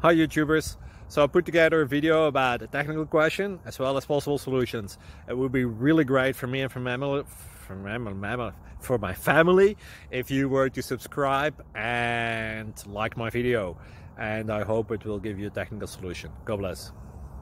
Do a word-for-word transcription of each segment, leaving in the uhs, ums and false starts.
Hi YouTubers. So I put together a video about a technical question as well as possible solutions. It would be really great for me and for my, for my, for my family if you were to subscribe and like my video. And I hope it will give you a technical solution. God bless.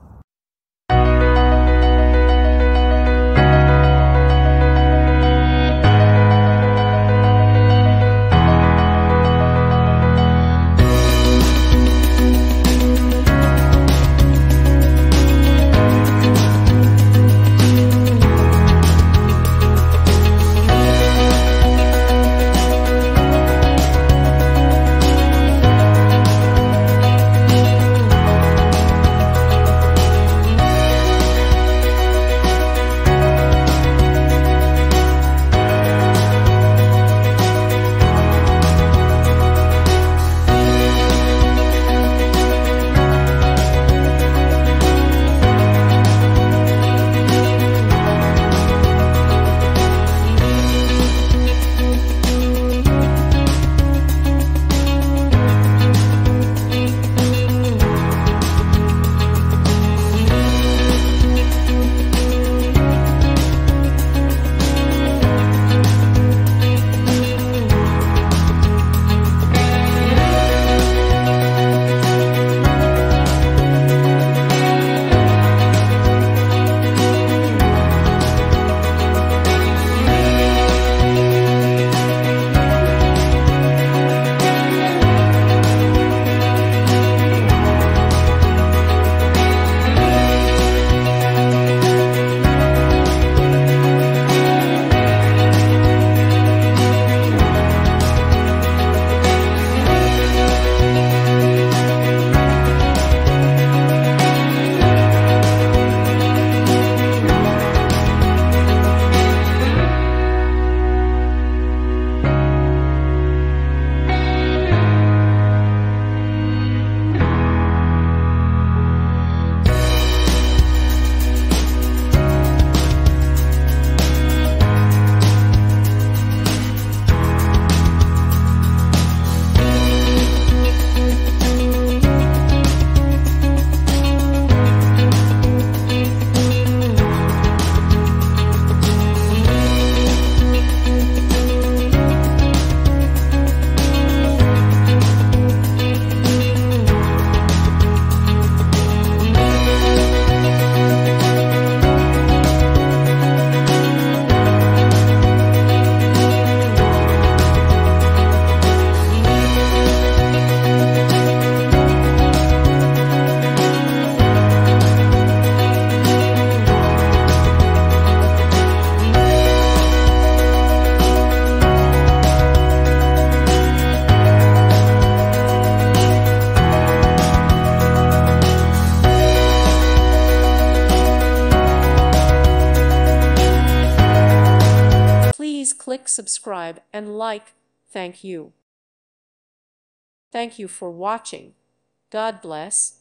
Please click subscribe and like. Thank you. Thank you for watching. God bless.